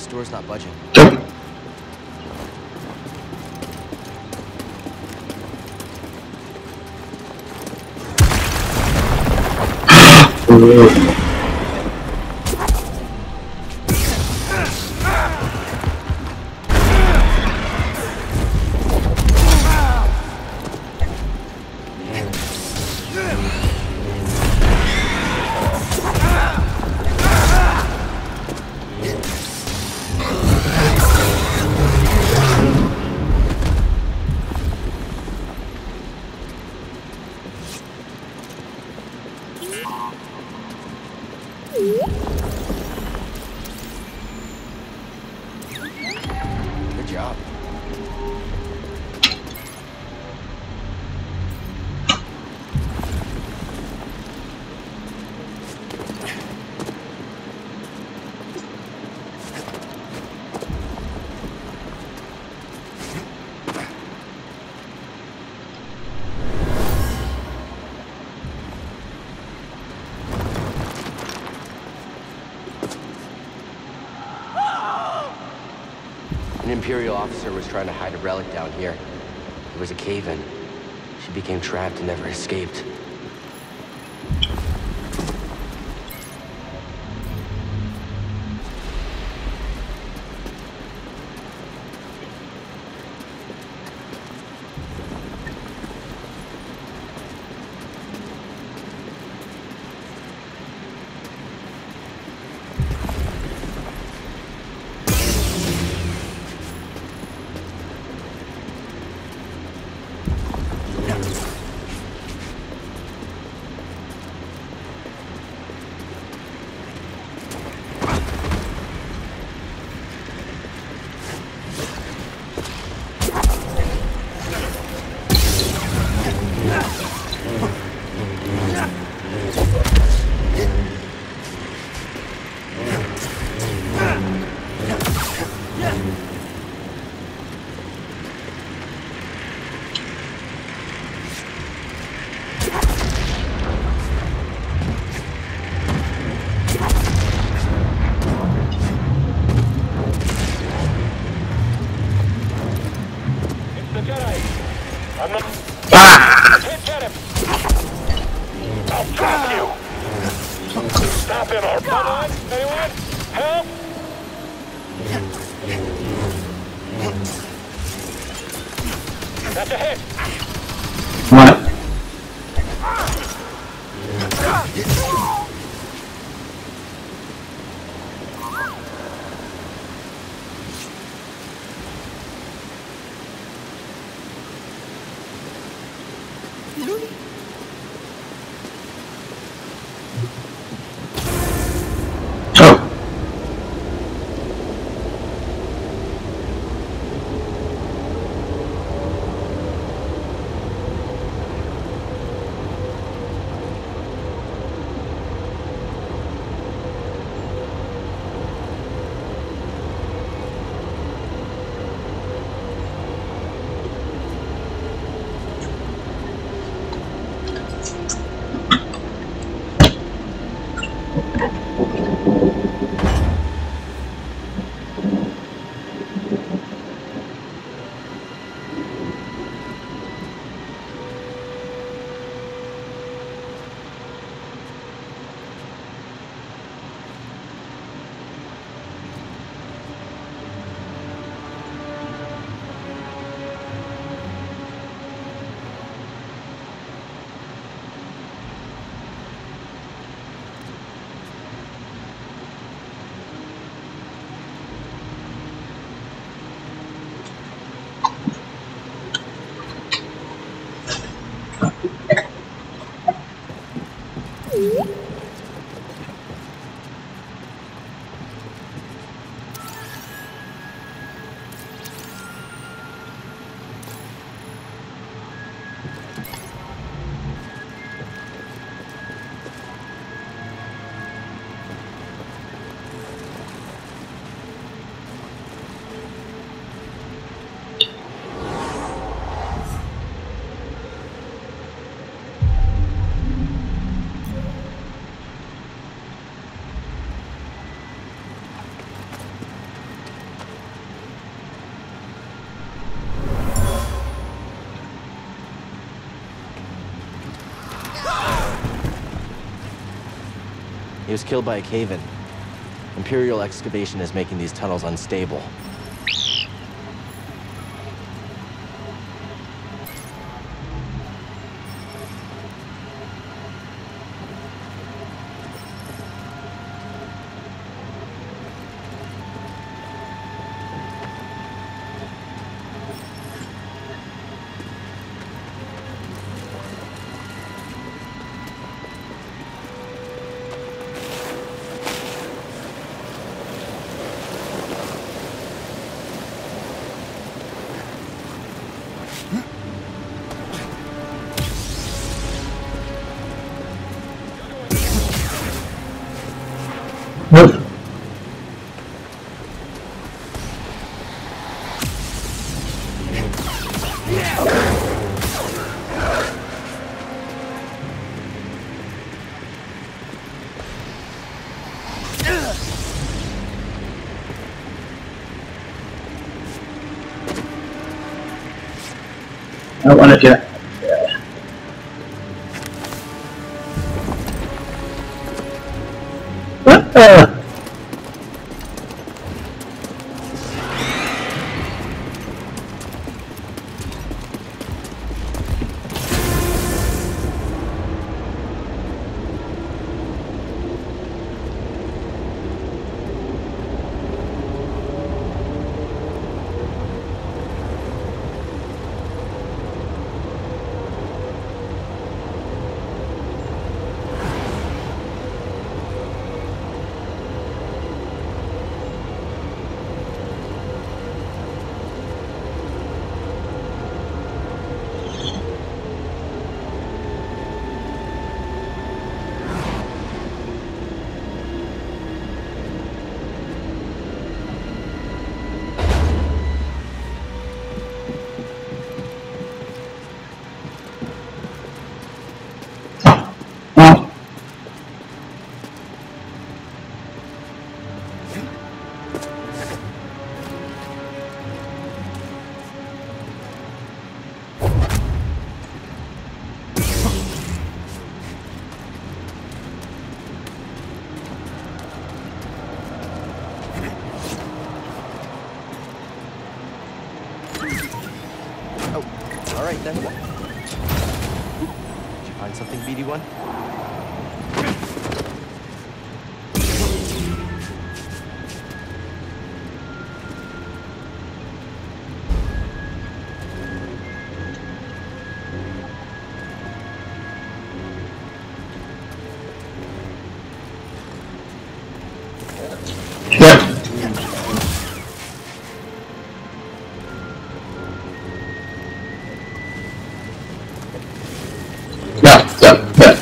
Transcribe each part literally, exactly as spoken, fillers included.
door's not budging. Good job. An Imperial officer was trying to hide a relic down here. It was a cave-in. She became trapped and never escaped. The Jedi! I'm not... Ah! Can't get him! I'll trap you! Stop him or... Come on! Anyone? Help! That's a hit! What? Oh. He was killed by a cave-in. Imperial excavation is making these tunnels unstable. Nope. I don't want to get. What the? All right, then. Did you find something, B D one? Yep. Yeah, yeah, yeah.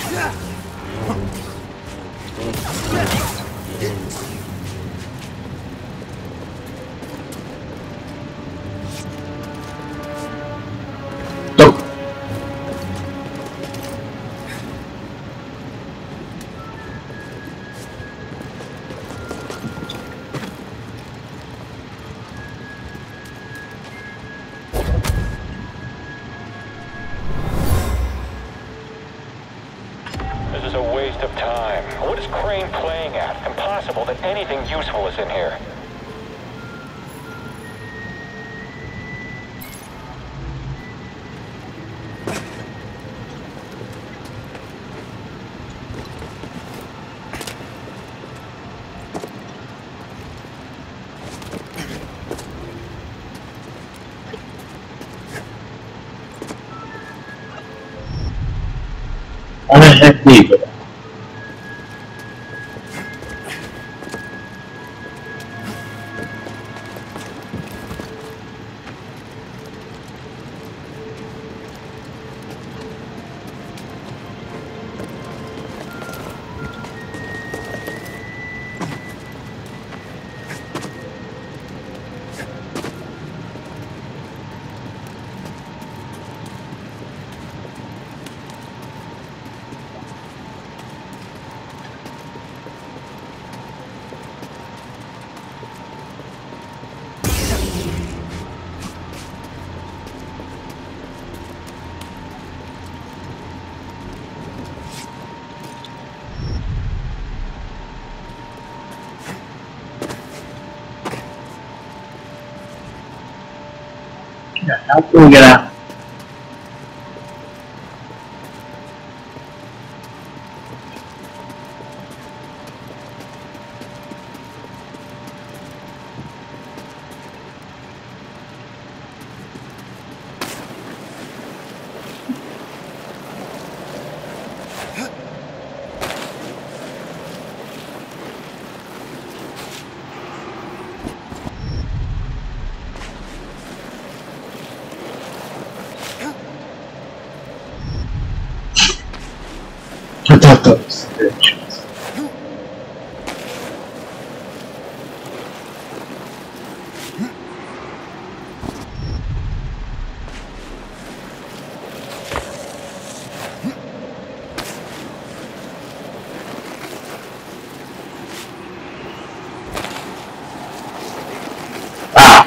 Nope. This is a waste of time. What is Crane playing at? Impossible that anything useful is in here. How the heck leave it? Yeah, how can we get out? I thought that was the bitch. Ah!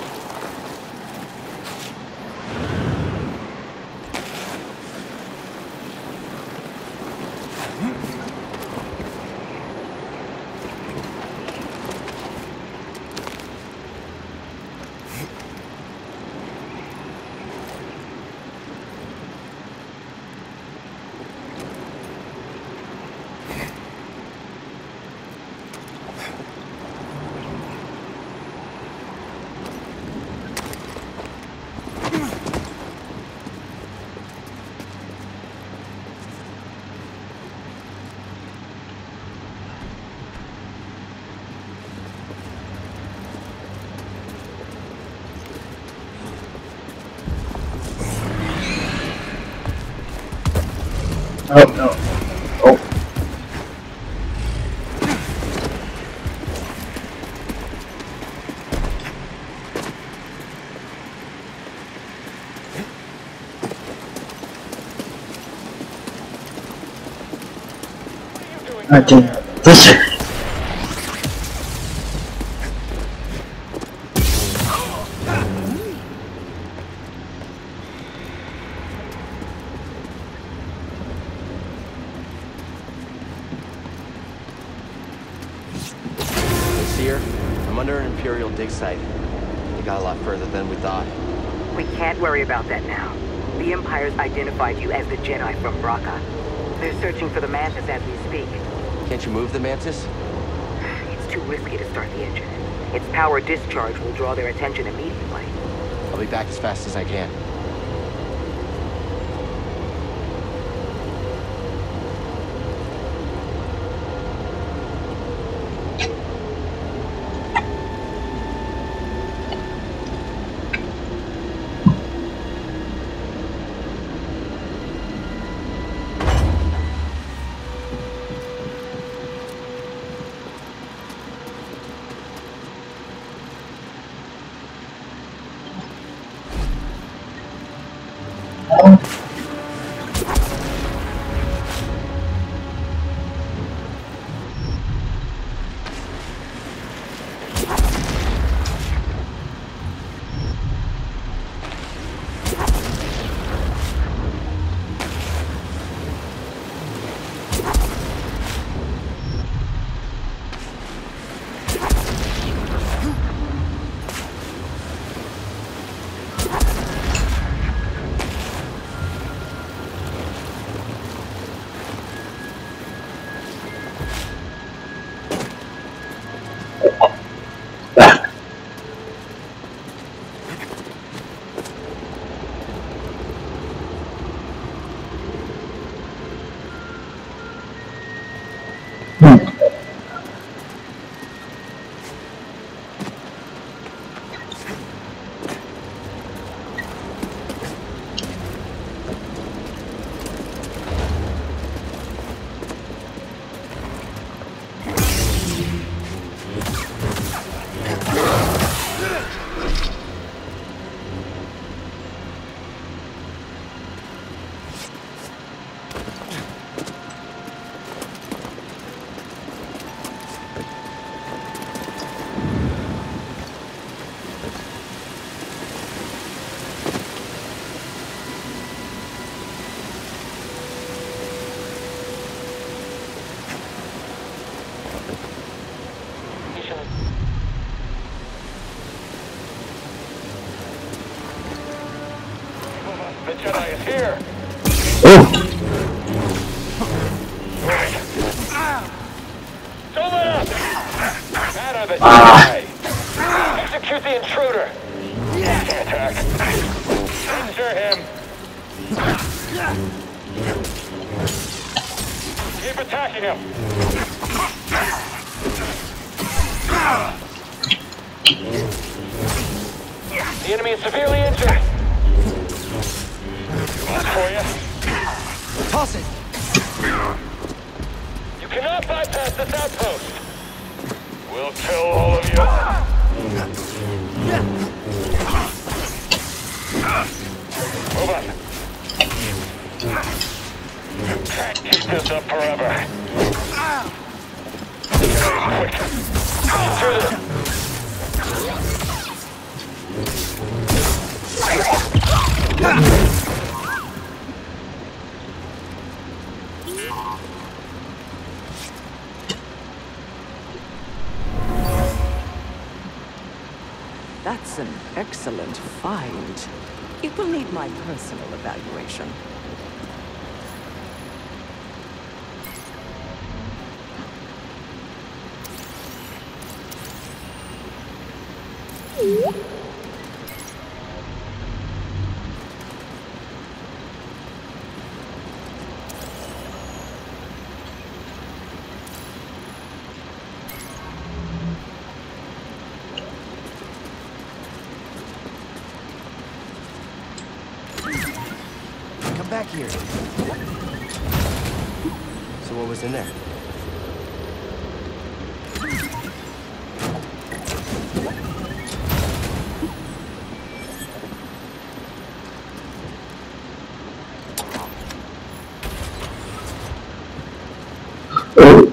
Oh no. Oh. I didn't listen. Here, I'm under an Imperial dig site. We got a lot further than we thought. We can't worry about that now. The Empire's identified you as the Jedi from Braca. They're searching for the Mantis as we speak. Can't you move the Mantis? It's too risky to start the engine. Its power discharge will draw their attention immediately. I'll be back as fast as I can. this Ah. way. Execute the intruder. Attack. Injure him. Keep attacking him. The enemy is severely injured. That's for you. Toss it! You cannot bypass this outpost. We'll kill all of you. Move on. Can't keep this up forever. Quick. Through this. That's an excellent find. It will need my personal evaluation. Come back here. So what was in there? Oh.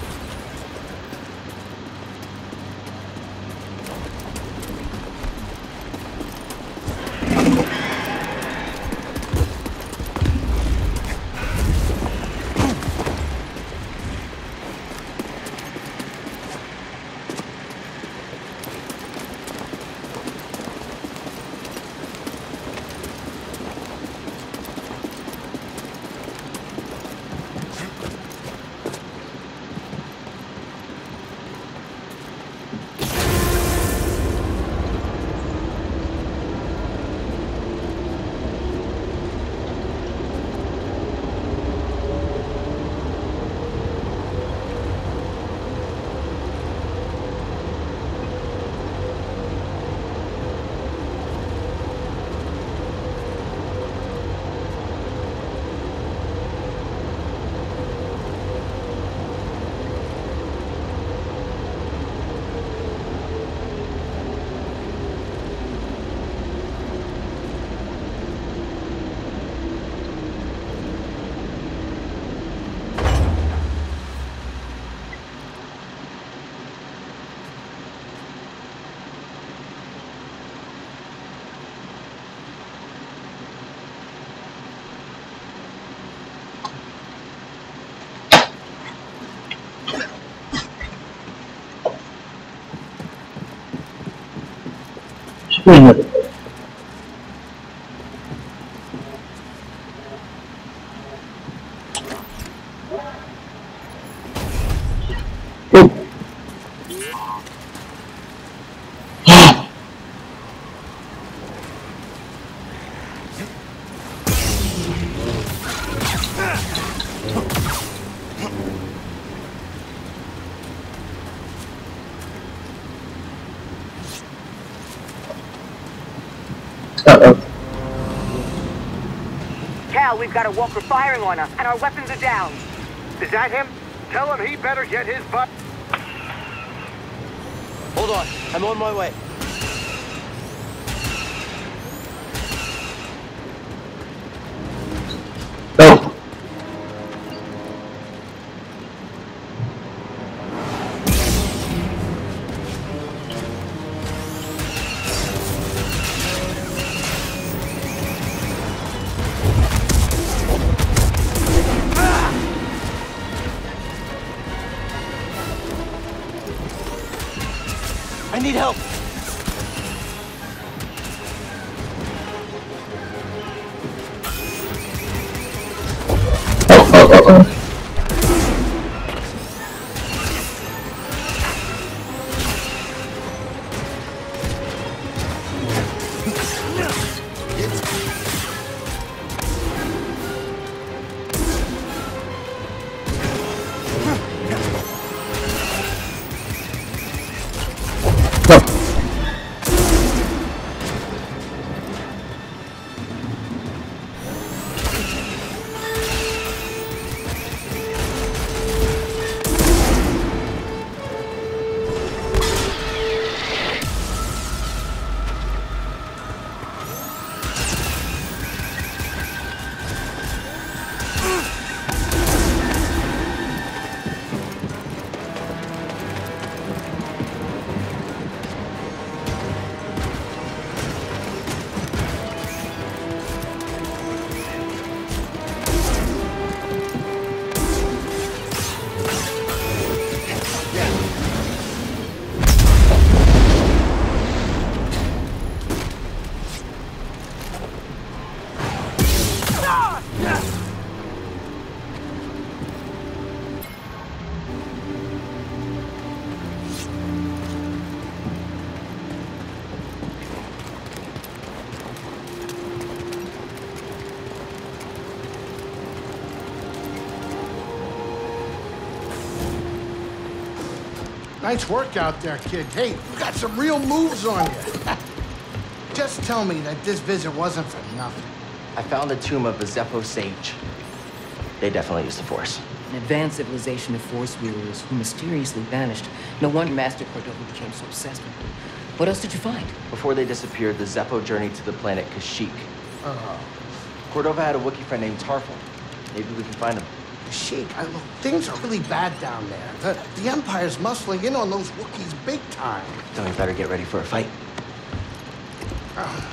Wait a minute. Uh-oh. Cal, we've got a walker firing on us, and our weapons are down. Is that him? Tell him he better get his butt. Hold on, I'm on my way. Oh. I need help. Oh, oh, oh, oh. Nice work out there, kid. Hey, you got some real moves on you. Just tell me that this visit wasn't for nothing. I found the tomb of a Zeppo sage. They definitely used the Force. An advanced civilization of Force wielders who mysteriously vanished. No wonder Master Cordova became so obsessed with them. What else did you find? Before they disappeared, the Zeppo journeyed to the planet Kashyyyk. Oh. Cordova had a Wookiee friend named Tarful. Maybe we can find him. Sheik, I, look, things are really bad down there. The, the Empire's muscling in on those Wookiees big time. Then we better get ready for a fight. Oh.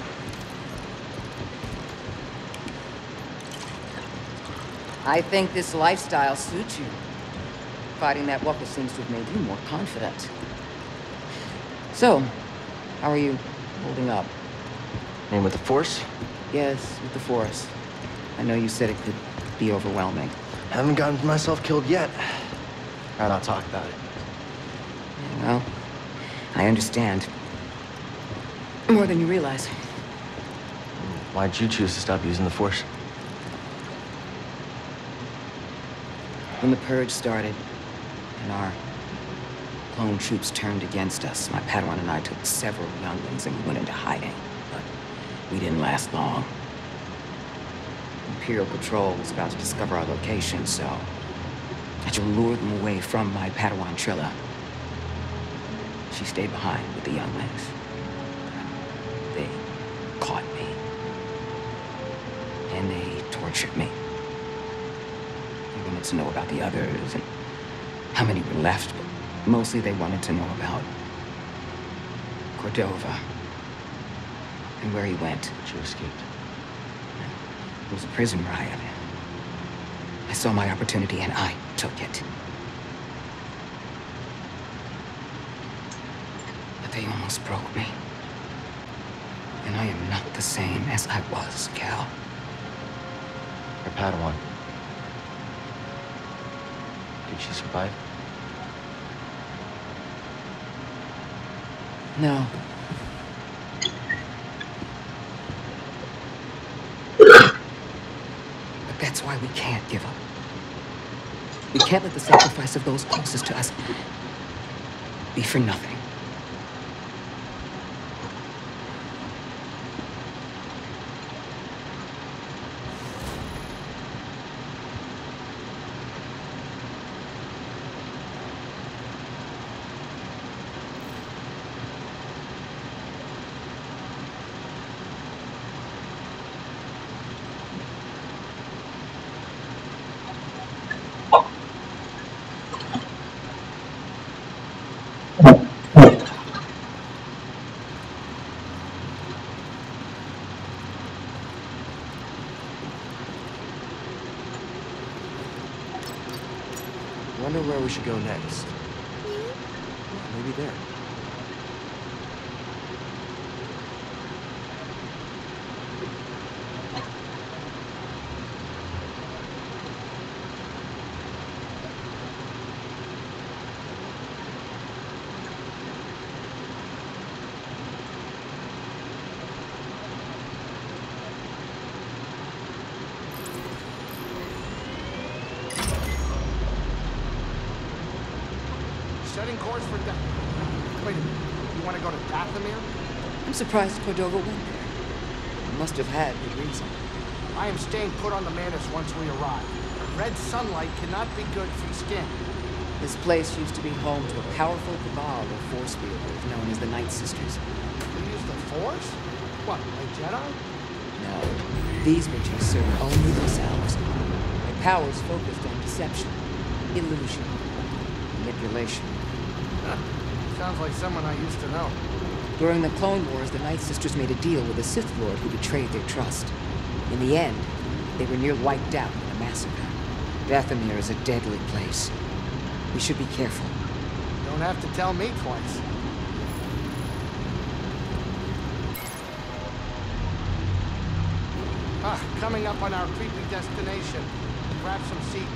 I think this lifestyle suits you. Fighting that Wookiee seems to have made you more confident. So, how are you holding up? And with the Force? Yes, with the Force. I know you said it could be overwhelming. Haven't gotten myself killed yet. I'll not talk about it. Well, I understand. More than you realize. Why'd you choose to stop using the Force? When the Purge started, and our clone troops turned against us, my Padawan and I took several younglings and we went into hiding. But we didn't last long. Imperial Patrol was about to discover our location, so I had to lure them away from my Padawan Trilla. She stayed behind with the younglings. They caught me. And they tortured me. They wanted to know about the others and how many were left, but mostly they wanted to know about Cordova and where he went. But you escaped. It was a prison riot. I saw my opportunity and I took it. But they almost broke me. And I am not the same as I was, Cal. Your Padawan. Did she survive? No. But that's why we can't give up. We can't let the sacrifice of those closest to us be for nothing. Wonder where we should go next. Maybe there. Setting course for Dath. Wait a minute. You want to go to Dathomir? I'm surprised Cordova went there. He must have had good reason. I am staying put on the Mantis once we arrive. Red sunlight cannot be good for skin. This place used to be home to a powerful cabal of Force wielders known as the Night Sisters. You use the Force? What, like Jedi? No, these witches serve only themselves. Their powers focused on deception, illusion, manipulation. Huh. Sounds like someone I used to know. During the Clone Wars, the Night Sisters made a deal with a Sith Lord who betrayed their trust. In the end, they were near wiped out in a massacre. Dathomir is a deadly place. We should be careful. Don't have to tell me twice. Ah, coming up on our creepy destination. Grab some seat.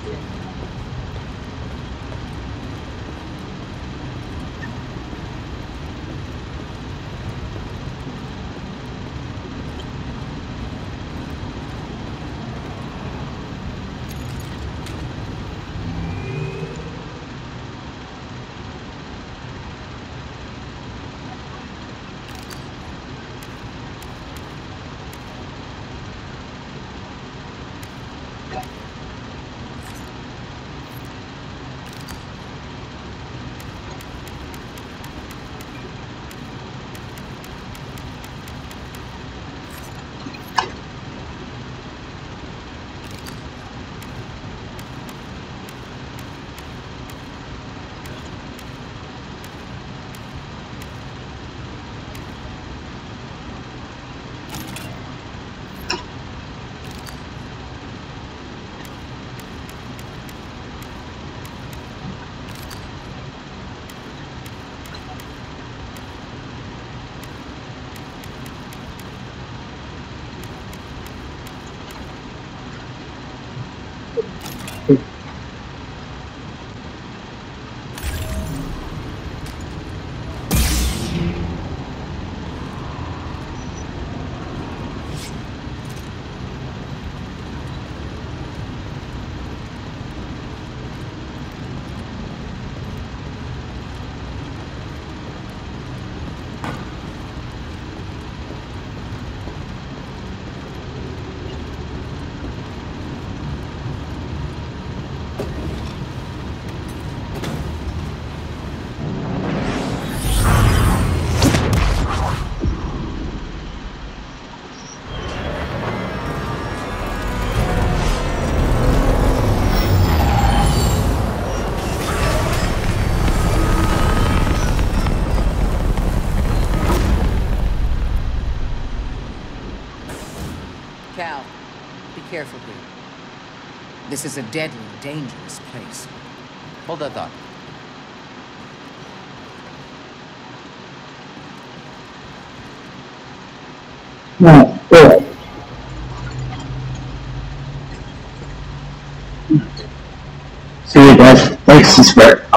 Cal, be careful here. This is a deadly, dangerous place. Hold that thought. No, oh. See you guys. Thanks, subscribe.